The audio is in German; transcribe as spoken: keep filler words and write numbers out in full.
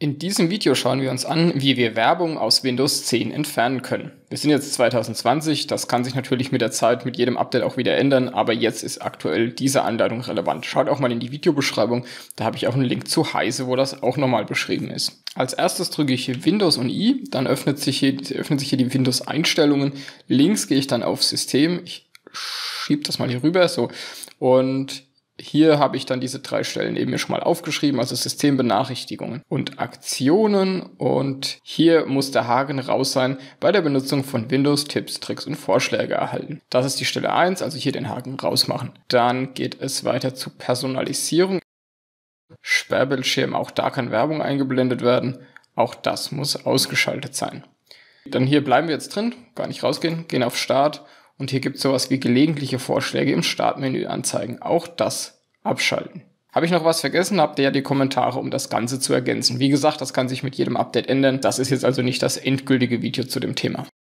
In diesem Video schauen wir uns an, wie wir Werbung aus Windows zehn entfernen können. Wir sind jetzt zwanzig zwanzig, das kann sich natürlich mit der Zeit, mit jedem Update auch wieder ändern, aber jetzt ist aktuell diese Anleitung relevant. Schaut auch mal in die Videobeschreibung, da habe ich auch einen Link zu Heise, wo das auch nochmal beschrieben ist. Als erstes drücke ich hier Windows und I, dann öffnet sich hier, öffnet sich hier die Windows-Einstellungen. Links gehe ich dann auf System, ich schiebe das mal hier rüber, so, und hier habe ich dann diese drei Stellen eben mir schon mal aufgeschrieben, also Systembenachrichtigungen und Aktionen, und hier muss der Haken raus sein: bei der Benutzung von Windows Tipps, Tricks und Vorschläge erhalten. Das ist die Stelle eins, also hier den Haken rausmachen. Dann geht es weiter zu Personalisierung. Sperrbildschirm, auch da kann Werbung eingeblendet werden. Auch das muss ausgeschaltet sein. Dann hier bleiben wir jetzt drin, gar nicht rausgehen, gehen auf Start. Und hier gibt es sowas wie gelegentliche Vorschläge im Startmenü anzeigen. Auch das abschalten. Habe ich noch was vergessen, habt ihr ja die Kommentare, um das Ganze zu ergänzen. Wie gesagt, das kann sich mit jedem Update ändern. Das ist jetzt also nicht das endgültige Video zu dem Thema.